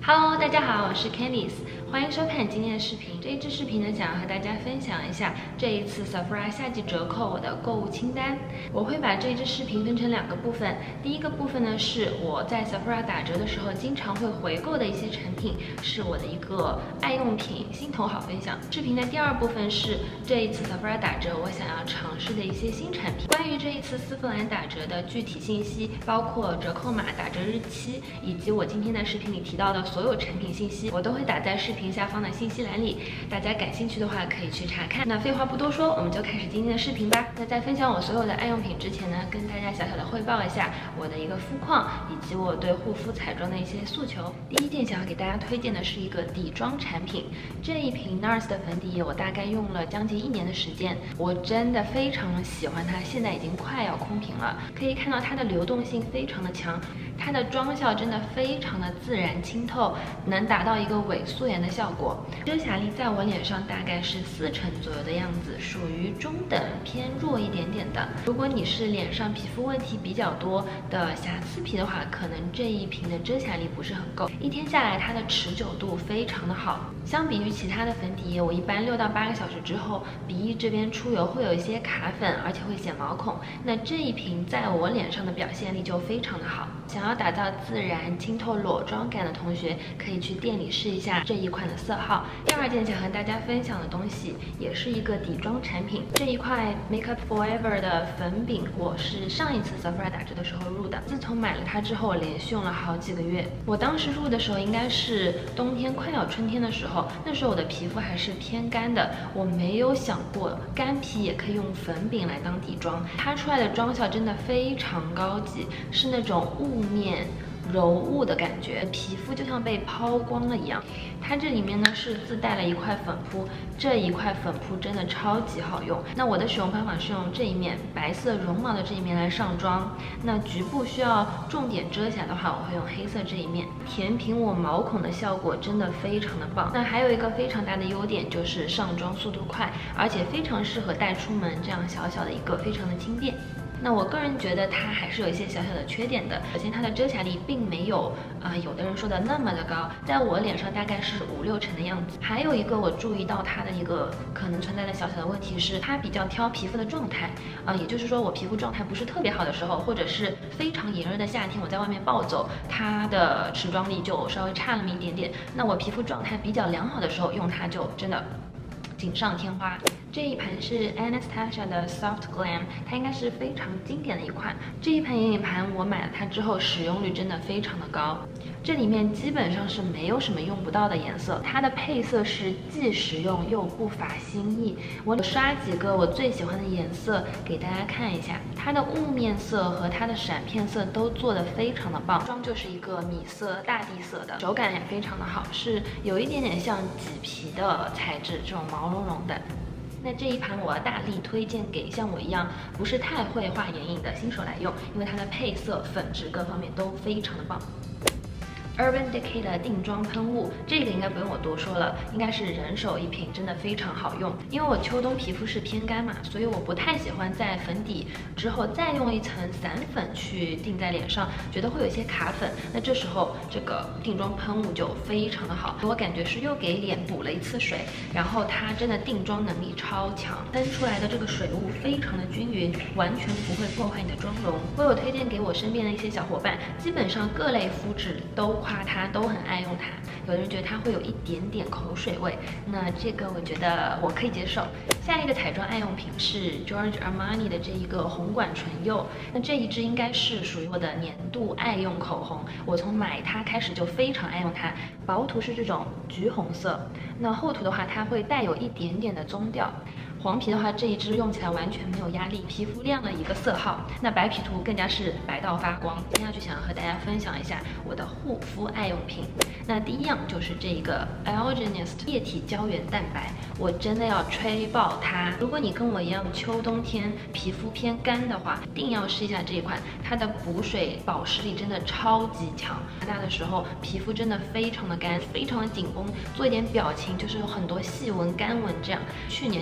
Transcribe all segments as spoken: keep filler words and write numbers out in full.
Hello， 大家好，我是 Candice， 欢迎收看今天的视频。这一支视频呢，想要和大家分享一下这一次 Sephora 夏季折扣我的购物清单。我会把这一支视频分成两个部分，第一个部分呢是我在 Sephora 打折的时候经常会回购的一些产品，是我的一个爱用品心头好分享。视频的第二部分是这一次 Sephora 打折我想要尝试的一些新产品。关于这一次丝芙兰打折的具体信息，包括折扣码、打折日期，以及我今天在视频里提到的所有产品信息，我都会打在视频下方的信息栏里，大家感兴趣的话可以去查看。那废话不多说，我们就开始今天的视频吧。那在分享我所有的爱用品之前呢，跟大家小小的汇报一下我的一个肤况，以及我对护肤彩妆的一些诉求。第一件想要给大家推荐的是一个底妆产品，这一瓶 NARS 的粉底液我大概用了将近一年的时间，我真的非常喜欢它，现在已经快要空瓶了。可以看到它的流动性非常的强，它的妆效真的非常的自然清透，能达到一个伪素颜的效果。遮瑕力在我脸上大概是四成左右的样子，属于中等偏弱一点点的。如果你是脸上皮肤问题比较多的瑕疵皮的话，可能这一瓶的遮瑕力不是很够。一天下来，它的持久度非常的好。相比于其他的粉底液，我一般六到八个小时之后，鼻翼这边出油会有一些卡粉，而且会显毛孔。那这一瓶在我脸上的表现力就非常的好。想要打造自然清透裸妆感的同学，可以去店里试一下这一款的色号。第二件想和大家分享的东西，也是一个底妆产品。这一块 Make Up Forever 的粉饼，我是上一次 Sephora 打折的时候入的。自从买了它之后，我连续用了好几个月。我当时入的时候应该是冬天快要春天的时候，那时候我的皮肤还是偏干的，我没有想过干皮也可以用粉饼来当底妆。它出来的妆效真的非常高级，是那种雾面柔雾的感觉，皮肤就像被抛光了一样。它这里面呢是自带了一块粉扑，这一块粉扑真的超级好用。那我的使用方法是用这一面白色绒毛的这一面来上妆，那局部需要重点遮瑕的话，我会用黑色这一面，填平我毛孔的效果真的非常的棒。那还有一个非常大的优点就是上妆速度快，而且非常适合带出门，这样小小的一个非常的轻便。那我个人觉得它还是有一些小小的缺点的。首先，它的遮瑕力并没有啊、呃、有的人说的那么的高，在我脸上大概是五六成的样子。还有一个我注意到它的一个可能存在的小小的问题是，它比较挑皮肤的状态啊、呃，也就是说我皮肤状态不是特别好的时候，或者是非常炎热的夏天，我在外面暴走，它的持妆力就稍微差那么一点点。那我皮肤状态比较良好的时候用它就真的锦上添花。这一盘是 Anastasia 的 Soft Glam， 它应该是非常经典的一款。这一盘眼影盘我买了它之后，使用率真的非常的高。这里面基本上是没有什么用不到的颜色，它的配色是既实用又不乏新意。我刷几个我最喜欢的颜色给大家看一下，它的雾面色和它的闪片色都做得非常的棒。妆就是一个米色大地色的，手感也非常的好，是有一点点像麂皮的材质，这种毛茸茸的。那这一盘我大力推荐给像我一样不是太会画眼影的新手来用，因为它的配色、粉质各方面都非常的棒。Urban Decay 的定妆喷雾，这个应该不用我多说了，应该是人手一瓶，真的非常好用。因为我秋冬皮肤是偏干嘛，所以我不太喜欢在粉底之后再用一层散粉去定在脸上，觉得会有一些卡粉。那这时候这个定妆喷雾就非常的好，我感觉是又给脸补了一次水，然后它真的定妆能力超强，喷出来的这个水雾非常的均匀，完全不会破坏你的妆容。我有推荐给我身边的一些小伙伴，基本上各类肤质都夸它，都很爱用它。有的人觉得它会有一点点口水味，那这个我觉得我可以接受。下一个彩妆爱用品是 Giorgio Armani 的这一个红管唇釉，那这一支应该是属于我的年度爱用口红，我从买它开始就非常爱用它。薄涂是这种橘红色，那厚涂的话它会带有一点点的棕调。黄皮的话，这一支用起来完全没有压力，皮肤亮了一个色号。那白皮涂更加是白到发光。接下去想要和大家分享一下我的护肤爱用品。那第一样就是这个 Algenist 液体胶原蛋白，我真的要吹爆它。如果你跟我一样秋冬天皮肤偏干的话，一定要试一下这一款，它的补水保湿力真的超级强。大的时候皮肤真的非常的干，非常的紧绷，做一点表情就是有很多细纹干纹这样。去年秋冬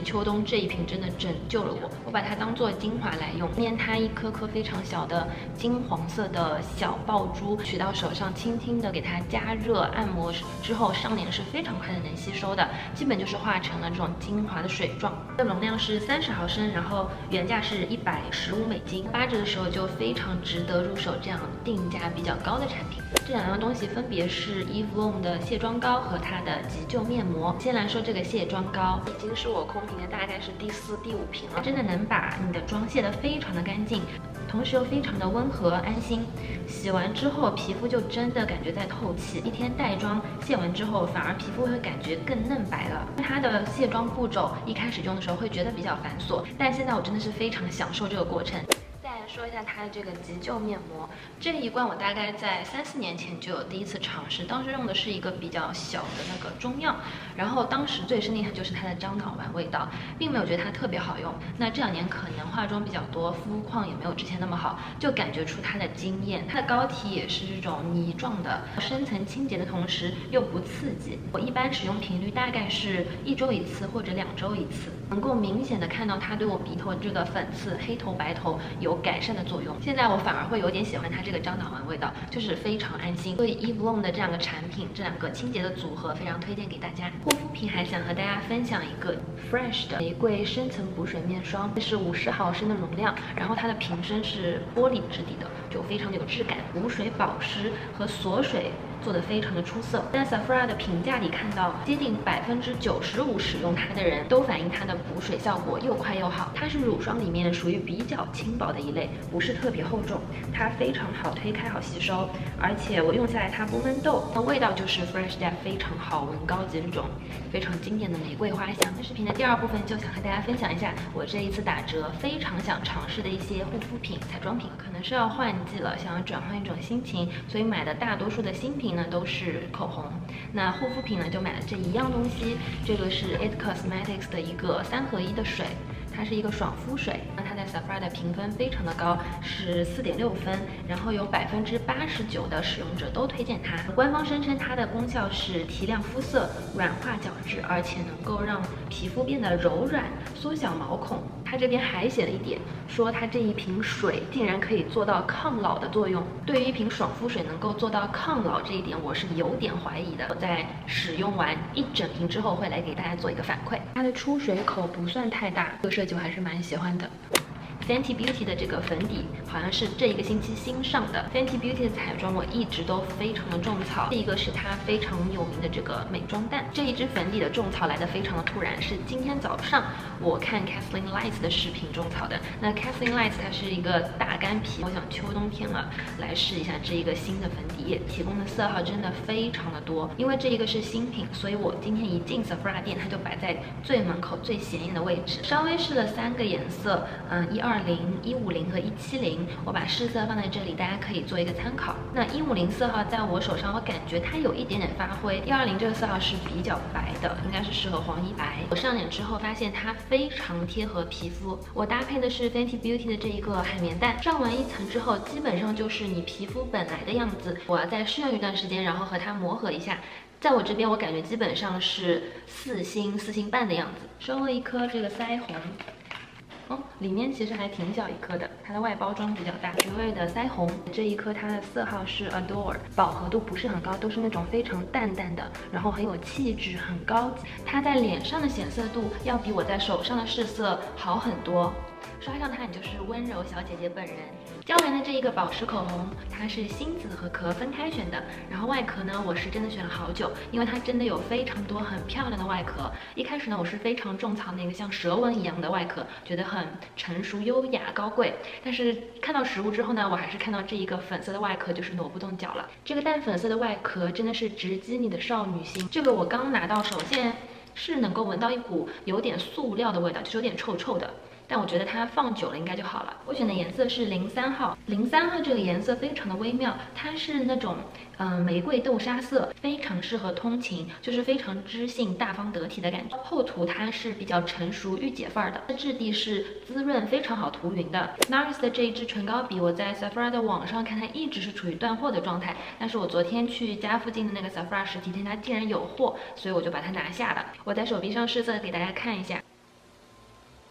这一瓶真的拯救了我，我把它当做精华来用，捏它一颗颗非常小的金黄色的小爆珠，取到手上，轻轻的给它加热按摩之后，上脸是非常快的能吸收的，基本就是化成了这种精华的水状。这容量是三十毫升，然后原价是一百十五美金，八折的时候就非常值得入手这样定价比较高的产品。这两样东西分别是 Eve Lom 的卸妆膏和它的急救面膜。先来说这个卸妆膏，已经是我空瓶的大概是第四、第五瓶了，真的能把你的妆卸得非常的干净，同时又非常的温和安心。洗完之后皮肤就真的感觉在透气，一天带妆卸完之后反而皮肤会感觉更嫩白了。它的卸妆步骤一开始用的时候会觉得比较繁琐，但现在我真的是非常享受这个过程。说一下它的这个急救面膜，这一罐我大概在三四年前就有第一次尝试，当时用的是一个比较小的那个中样，然后当时最深印象就是它的樟脑丸味道，并没有觉得它特别好用。那这两年可能化妆比较多，肤况也没有之前那么好，就感觉出它的惊艳。它的膏体也是这种泥状的，深层清洁的同时又不刺激。我一般使用频率大概是一周一次或者两周一次，能够明显的看到它对我鼻头这个粉刺、黑头、白头有改善的作用。现在我反而会有点喜欢它这个樟脑丸味道，就是非常安心。所以 Eve Lom 的这两个产品，这两个清洁的组合非常推荐给大家。护肤品还想和大家分享一个 Fresh 的玫瑰深层补水面霜，这是五十毫升的容量，然后它的瓶身是玻璃质地的，就非常的有质感，补水保湿和锁水做得非常的出色。在 Sephora 的评价里看到，接近百分之九十五使用它的人都反映它的补水效果又快又好。它是乳霜里面属于比较轻薄的一类，不是特别厚重，它非常好推开、好吸收，而且我用下来它不闷痘，那味道就是 Fresh Step 非常好闻高级这种非常经典的玫瑰花香。视频的第二部分就想和大家分享一下我这一次打折非常想尝试的一些护肤品、彩妆品。可能是要换季了，想要转换一种心情，所以买的大多数的新品呢都是口红。那护肤品呢就买了这一样东西，这个是 It Cosmetics 的一个三合一的水。它是一个爽肤水，那它在 Sephora 的评分非常的高，是四点六分，然后有百分之八十九的使用者都推荐它。官方声称它的功效是提亮肤色、软化角质，而且能够让皮肤变得柔软、缩小毛孔。它这边还写了一点，说它这一瓶水竟然可以做到抗老的作用。对于一瓶爽肤水能够做到抗老这一点，我是有点怀疑的。我在使用完一整瓶之后，会来给大家做一个反馈。它的出水口不算太大，这个设计我还是蛮喜欢的。Fenty Beauty 的这个粉底好像是这一个星期新上的。Fenty Beauty 的彩妆我一直都非常的种草，第一个是它非常有名的这个美妆蛋，这一支粉底的种草来的非常的突然，是今天早上我看 Kathleen Lights 的视频种草的。那 Kathleen Lights 它是一个大干皮，我想秋冬天了来试一下这一个新的粉底，提供的色号真的非常的多。因为这一个是新品，所以我今天一进 Sephora 店，它就摆在最门口最显眼的位置。稍微试了三个颜色，嗯，一二零、一五零和一七零，我把试色放在这里，大家可以做一个参考。那一五零色号在我手上，我感觉它有一点点发灰。一二零这个色号是比较白的，应该是适合黄衣白。我上脸之后发现它非常贴合皮肤。我搭配的是 Fenty Beauty 的这一个海绵蛋，上完一层之后，基本上就是你皮肤本来的样子。我要再试用一段时间，然后和它磨合一下。在我这边，我感觉基本上是四星、四星半的样子。收了一颗这个腮红。哦，里面其实还挺小一颗的，它的外包装比较大。十味的腮红，这一颗它的色号是 Adore， 饱和度不是很高，都是那种非常淡淡的，然后很有气质，很高级。它在脸上的显色度要比我在手上的试色好很多。刷上它，你就是温柔小姐姐本人。娇兰的这一个宝石口红，它是芯子和壳分开选的，然后外壳呢，我是真的选了好久，因为它真的有非常多很漂亮的外壳。一开始呢，我是非常种草那个像蛇纹一样的外壳，觉得很成熟、优雅、高贵。但是看到实物之后呢，我还是看到这一个粉色的外壳就是挪不动脚了。这个淡粉色的外壳真的是直击你的少女心。这个我刚拿到手，现在是能够闻到一股有点塑料的味道，就是有点臭臭的。但我觉得它放久了应该就好了。我选的颜色是零三号，零三号这个颜色非常的微妙，它是那种嗯、呃、玫瑰豆沙色，非常适合通勤，就是非常知性、大方得体的感觉。后涂它是比较成熟御姐范儿的，质地是滋润，非常好涂匀的。NARS 的这一支唇膏笔，我在 Sephora 的网上看它一直是处于断货的状态，但是我昨天去家附近的那个 Sephora 实体店，它竟然有货，所以我就把它拿下了。我在手臂上试色给大家看一下。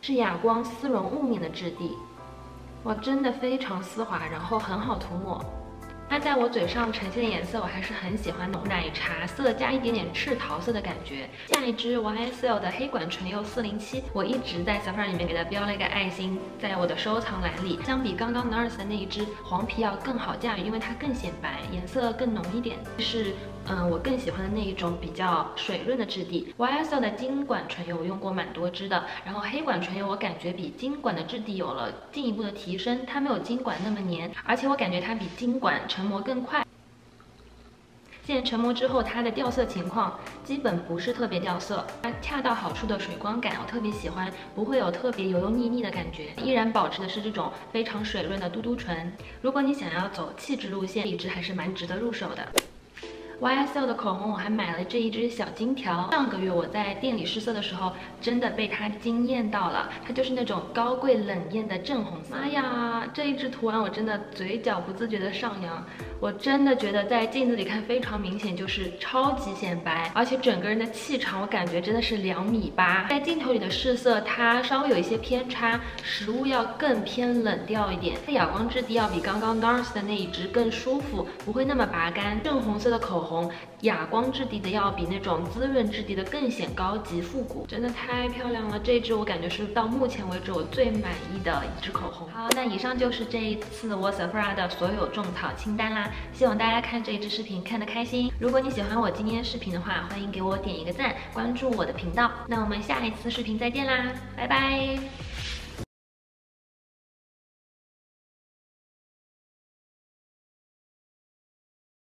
是哑光丝绒雾面的质地，哇，真的非常丝滑，然后很好涂抹。 它在我嘴上呈现的颜色，我还是很喜欢的，奶茶色加一点点赤桃色的感觉。下一支 Y S L 的黑管唇釉四零七，我一直在 Sephora 里面给它标了一个爱心，在我的收藏栏里。相比刚刚 NARS 的那一支黄皮要更好驾驭，因为它更显白，颜色更浓一点。是嗯、呃，我更喜欢的那一种比较水润的质地。Y S L 的金管唇釉我用过蛮多支的，然后黑管唇釉我感觉比金管的质地有了进一步的提升，它没有金管那么黏，而且我感觉它比金管 成膜更快。现在成膜之后，它的掉色情况基本不是特别掉色，它恰到好处的水光感，我特别喜欢，不会有特别油油腻腻的感觉，依然保持的是这种非常水润的嘟嘟唇。如果你想要走气质路线，这一支还是蛮值得入手的。 Y S L 的口红我还买了这一支小金条，上个月我在店里试色的时候，真的被它惊艳到了。它就是那种高贵冷艳的正红色。妈呀，这一支涂完我真的嘴角不自觉的上扬，我真的觉得在镜子里看非常明显，就是超级显白，而且整个人的气场我感觉真的是两米八。在镜头里的试色它稍微有一些偏差，实物要更偏冷调一点。它哑光质地要比刚刚 NARS 的那一支更舒服，不会那么拔干。正红色的口红。 红哑光质地的要比那种滋润质地的更显高级复古，真的太漂亮了！这一支我感觉是到目前为止我最满意的一支口红。好，那以上就是这一次我 Sephora 的所有种草清单啦，希望大家看这一支视频看得开心。如果你喜欢我今天视频的话，欢迎给我点一个赞，关注我的频道。那我们下一次视频再见啦，拜拜。